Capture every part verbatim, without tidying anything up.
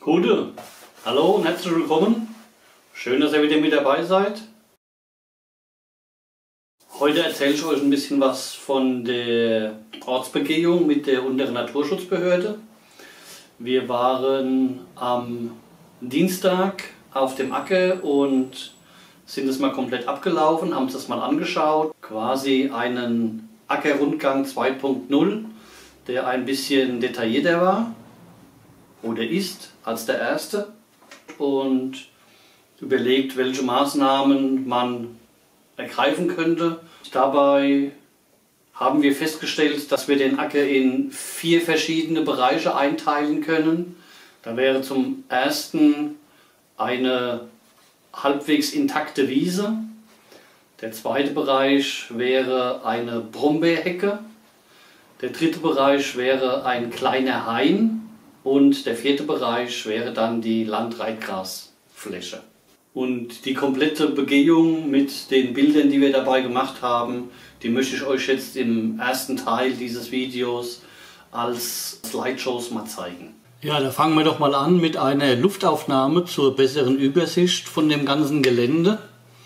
Gute, hallo und herzlich willkommen. Schön, dass ihr wieder mit dabei seid. Heute erzähle ich euch ein bisschen was von der Ortsbegehung mit der Unteren Naturschutzbehörde. Wir waren am Dienstag auf dem Acker und sind es mal komplett abgelaufen, haben uns das mal angeschaut. Quasi einen Ackerrundgang zwei punkt null, der ein bisschen detaillierter war oder ist als der erste und überlegt, welche Maßnahmen man ergreifen könnte. Dabei haben wir festgestellt, dass wir den Acker in vier verschiedene Bereiche einteilen können. Da wäre zum ersten eine halbwegs intakte Wiese. Der zweite Bereich wäre eine Brombeerhecke. Der dritte Bereich wäre ein kleiner Hain. Und der vierte Bereich wäre dann die Landreitgrasfläche. Und die komplette Begehung mit den Bildern, die wir dabei gemacht haben, die möchte ich euch jetzt im ersten Teil dieses Videos als Slideshows mal zeigen. Ja, da fangen wir doch mal an mit einer Luftaufnahme zur besseren Übersicht von dem ganzen Gelände.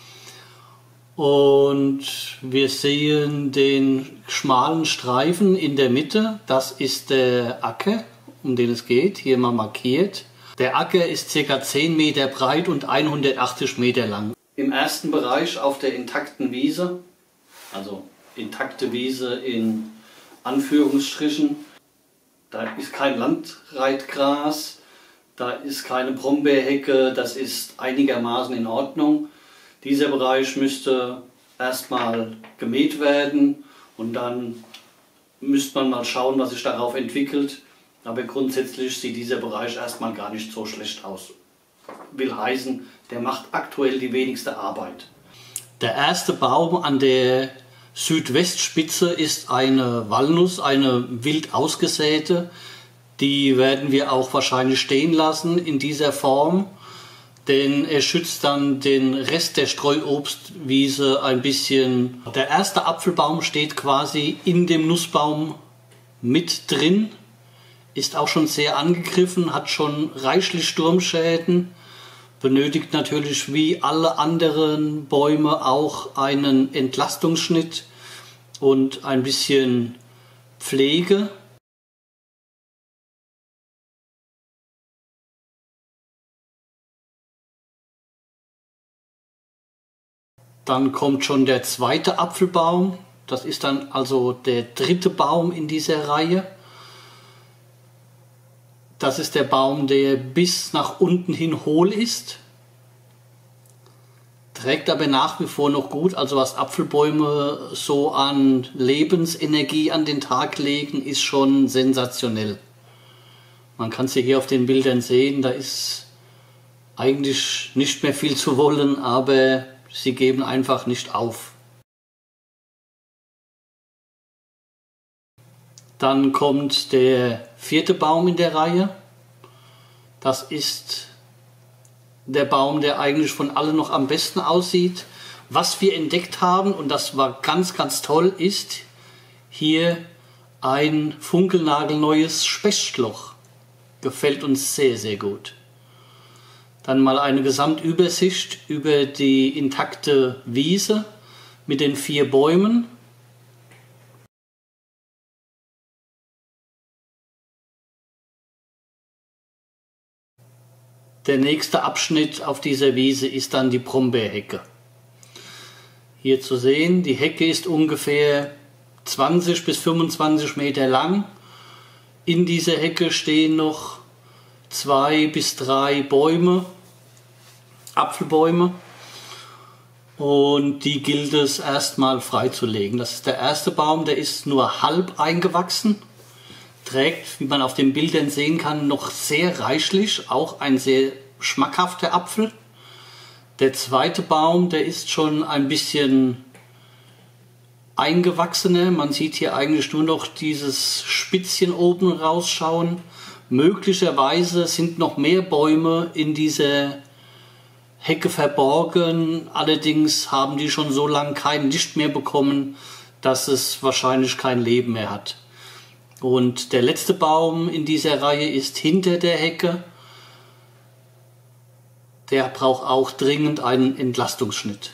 Und wir sehen den schmalen Streifen in der Mitte, das ist der Acker, um den es geht, hier mal markiert. Der Acker ist ca. zehn Meter breit und hundertachtzig Meter lang. Im ersten Bereich auf der intakten Wiese, also intakte Wiese in Anführungsstrichen, da ist kein Landreitgras, da ist keine Brombeerhecke, das ist einigermaßen in Ordnung. Dieser Bereich müsste erstmal gemäht werden und dann müsste man mal schauen, was sich darauf entwickelt. Aber grundsätzlich sieht dieser Bereich erstmal gar nicht so schlecht aus. Will heißen, der macht aktuell die wenigste Arbeit. Der erste Baum an der Südwestspitze ist eine Walnuss, eine wild ausgesäte. Die werden wir auch wahrscheinlich stehen lassen in dieser Form, denn er schützt dann den Rest der Streuobstwiese ein bisschen. Der erste Apfelbaum steht quasi in dem Nussbaum mit drin. Ist auch schon sehr angegriffen, hat schon reichlich Sturmschäden, benötigt natürlich wie alle anderen Bäume auch einen Entlastungsschnitt und ein bisschen Pflege. Dann kommt schon der zweite Apfelbaum, das ist dann also der dritte Baum in dieser Reihe. Das ist der Baum, der bis nach unten hin hohl ist, trägt aber nach wie vor noch gut. Also was Apfelbäume so an Lebensenergie an den Tag legen, ist schon sensationell. Man kann sie hier auf den Bildern sehen, da ist eigentlich nicht mehr viel zu wollen, aber sie geben einfach nicht auf. Dann kommt der vierte Baum in der Reihe. Das ist der Baum, der eigentlich von allen noch am besten aussieht. Was wir entdeckt haben, und das war ganz, ganz toll, ist hier ein funkelnagelneues Spechtloch. Gefällt uns sehr, sehr gut. Dann mal eine Gesamtübersicht über die intakte Wiese mit den vier Bäumen. Der nächste Abschnitt auf dieser Wiese ist dann die Brombeerhecke. Hier zu sehen, die Hecke ist ungefähr zwanzig bis fünfundzwanzig Meter lang. In dieser Hecke stehen noch zwei bis drei Bäume, Apfelbäume. Und die gilt es erstmal freizulegen. Das ist der erste Baum, der ist nur halb eingewachsen. Trägt, wie man auf den Bildern sehen kann, noch sehr reichlich, auch ein sehr schmackhafter Apfel. Der zweite Baum, der ist schon ein bisschen eingewachsener. Man sieht hier eigentlich nur noch dieses Spitzchen oben rausschauen. Möglicherweise sind noch mehr Bäume in dieser Hecke verborgen. Allerdings haben die schon so lange kein Licht mehr bekommen, dass es wahrscheinlich kein Leben mehr hat. Und der letzte Baum in dieser Reihe ist hinter der Hecke. der braucht auch dringend einen Entlastungsschnitt.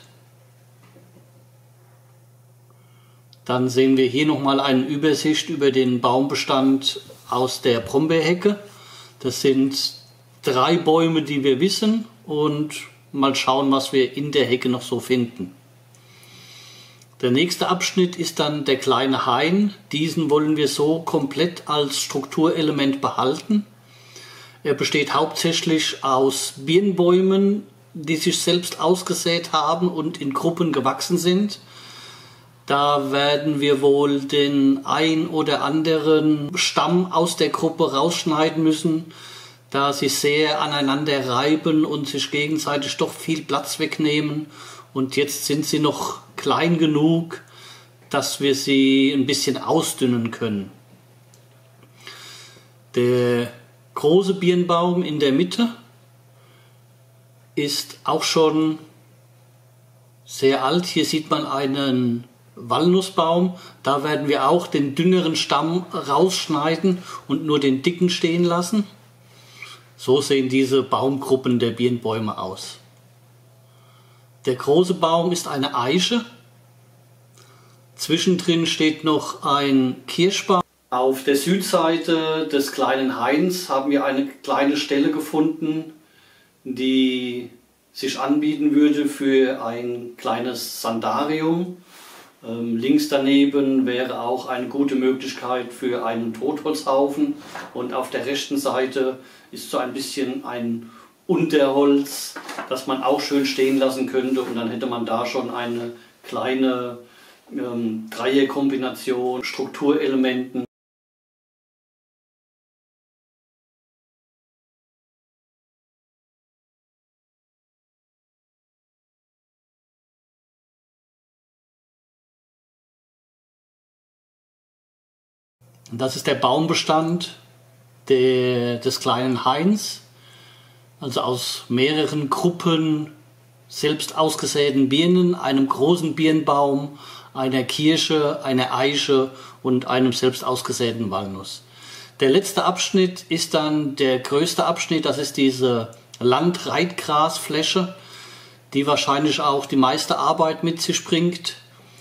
Dann sehen wir hier nochmal eine Übersicht über den Baumbestand aus der Brombeerhecke. Das sind drei Bäume, die wir wissen, und mal schauen, was wir in der Hecke noch so finden. Der nächste Abschnitt ist dann der kleine Hain. Diesen wollen wir so komplett als Strukturelement behalten. Er besteht hauptsächlich aus Birnbäumen, die sich selbst ausgesät haben und in Gruppen gewachsen sind. Da werden wir wohl den ein oder anderen Stamm aus der Gruppe rausschneiden müssen, da sie sehr aneinander reiben und sich gegenseitig doch viel Platz wegnehmen. Und jetzt sind sie noch klein genug, dass wir sie ein bisschen ausdünnen können. Der große Birnbaum in der Mitte ist auch schon sehr alt. Hier sieht man einen Walnussbaum. Da werden wir auch den dünneren Stamm rausschneiden und nur den dicken stehen lassen. So sehen diese Baumgruppen der Birnbäume aus. Der große Baum ist eine Eiche. Zwischendrin steht noch ein Kirschbaum. Auf der Südseite des kleinen Hains haben wir eine kleine Stelle gefunden, die sich anbieten würde für ein kleines Sandarium. Ähm, links daneben wäre auch eine gute Möglichkeit für einen Totholzhaufen, und auf der rechten Seite ist so ein bisschen ein Unterholz, das man auch schön stehen lassen könnte, und dann hätte man da schon eine kleine ähm, Dreierkombination, Strukturelementen. Und das ist der Baumbestand der, des kleinen Hains, also aus mehreren Gruppen selbst ausgesäten Birnen, einem großen Birnbaum, einer Kirsche, einer Eiche und einem selbst ausgesäten Walnuss. Der letzte Abschnitt ist dann der größte Abschnitt, das ist diese Landreitgrasfläche, die wahrscheinlich auch die meiste Arbeit mit sich bringt.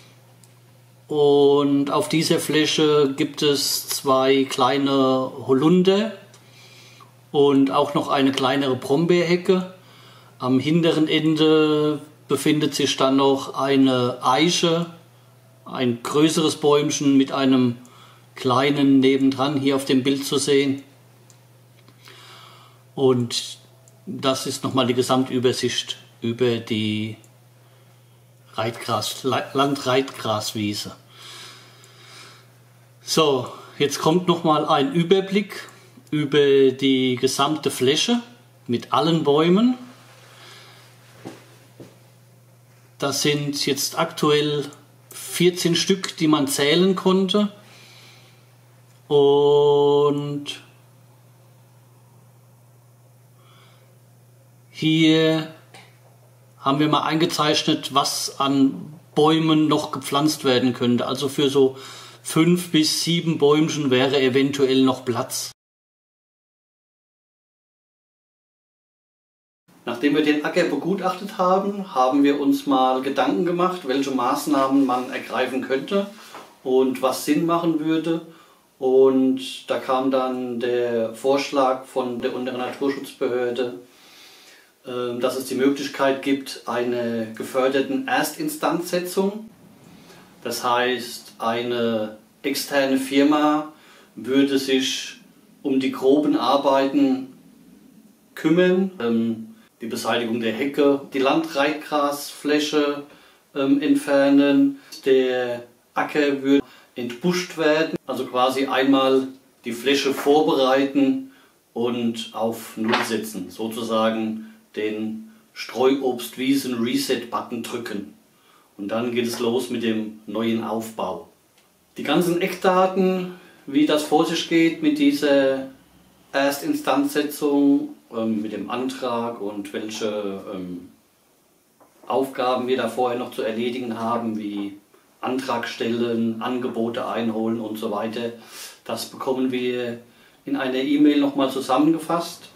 Und auf dieser Fläche gibt es zwei kleine Holunder und auch noch eine kleinere Brombeerhecke. Am hinteren Ende befindet sich dann noch eine Eiche, ein größeres Bäumchen mit einem kleinen nebendran hier auf dem Bild zu sehen. Und das ist nochmal die Gesamtübersicht über die Reitgras, Landreitgraswiese. So, jetzt kommt nochmal ein Überblick über die gesamte Fläche mit allen Bäumen. Das sind jetzt aktuell vierzehn Stück, die man zählen konnte. Und hier haben wir mal eingezeichnet, was an Bäumen noch gepflanzt werden könnte. Also für so fünf bis sieben Bäumchen wäre eventuell noch Platz. Nachdem wir den Acker begutachtet haben, haben wir uns mal Gedanken gemacht, welche Maßnahmen man ergreifen könnte und was Sinn machen würde. Und da kam dann der Vorschlag von der Unteren Naturschutzbehörde, dass es die Möglichkeit gibt, eine geförderten Erstinstanzsetzung. Das heißt, eine externe Firma würde sich um die groben Arbeiten kümmern, die Beseitigung der Hecke, die Landreitgrasfläche entfernen, der Acker würde entbuscht werden, also quasi einmal die Fläche vorbereiten und auf Null setzen, sozusagen den Streuobstwiesen-Reset-Button drücken. Und dann geht es los mit dem neuen Aufbau. Die ganzen Eckdaten, wie das vor sich geht mit dieser Erstinstanzsetzung, ähm, mit dem Antrag und welche ähm, Aufgaben wir da vorher noch zu erledigen haben, wie Antrag stellen, Angebote einholen und so weiter, das bekommen wir in einer E-Mail nochmal zusammengefasst.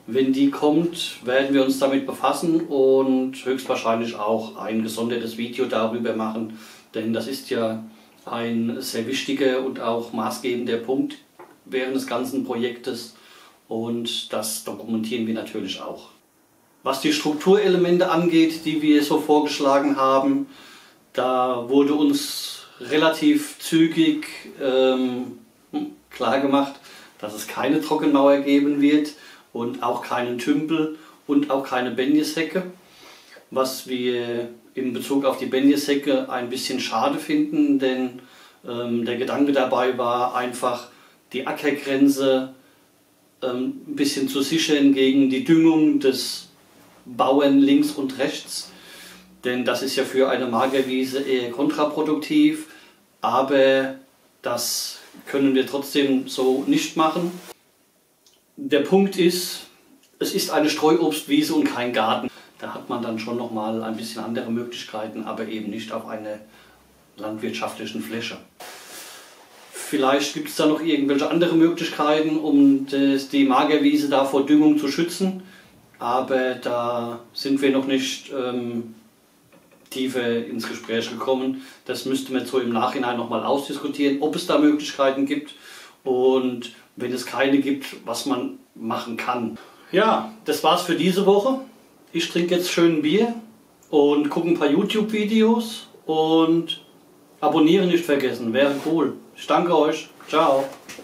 Wenn die kommt, werden wir uns damit befassen und höchstwahrscheinlich auch ein gesondertes Video darüber machen, denn das ist ja ein sehr wichtiger und auch maßgebender Punkt während des ganzen Projektes und das dokumentieren wir natürlich auch. Was die Strukturelemente angeht, die wir so vorgeschlagen haben, da wurde uns relativ zügig ähm, klar gemacht, dass es keine Trockenmauer geben wird und auch keinen Tümpel und auch keine Benjeshecke. Was wir in Bezug auf die Benjeshecke ein bisschen schade finden, denn ähm, der Gedanke dabei war einfach, die Ackergrenze ähm, ein bisschen zu sichern gegen die Düngung des Bauern links und rechts. Denn das ist ja für eine Magerwiese eher kontraproduktiv, aber das können wir trotzdem so nicht machen. Der Punkt ist, es ist eine Streuobstwiese und kein Garten. Da hat man dann schon nochmal ein bisschen andere Möglichkeiten, aber eben nicht auf einer landwirtschaftlichen Fläche. Vielleicht gibt es da noch irgendwelche andere Möglichkeiten, um das, die Magerwiese da vor Düngung zu schützen, aber da sind wir noch nicht ähm, tiefer ins Gespräch gekommen. Das müsste man so im Nachhinein nochmal ausdiskutieren, ob es da Möglichkeiten gibt und wenn es keine gibt, was man machen kann. Ja, das war's für diese Woche. Ich trinke jetzt schön Bier und gucke ein paar YouTube-Videos und abonnieren nicht vergessen, wäre cool. Ich danke euch. Ciao.